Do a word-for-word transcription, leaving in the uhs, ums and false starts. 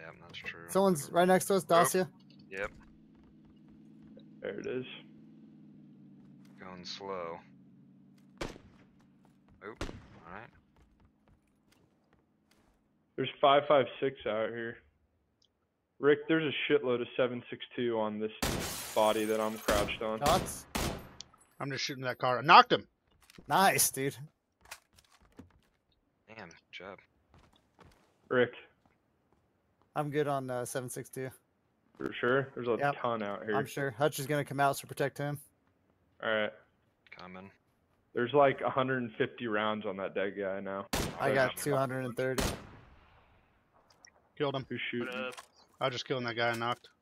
that's true. Someone's right next to us, Dacia. Yep. There it is. Going slow. Oop. Alright. There's five five six out here. Rick, there's a shitload of seven six two on this body that I'm crouched on. Shots. I'm just shooting that car. I knocked him. Nice, dude. Damn, good job. Rick, I'm good on uh, seven six two. for sure. There's a Yep. ton out here. I'm sure Hutch is gonna come out to protect him. All right. Coming. There's like one hundred fifty rounds on that dead guy now. I got two hundred thirty. Killed him. Who's shooting? I was just killing that guy I knocked.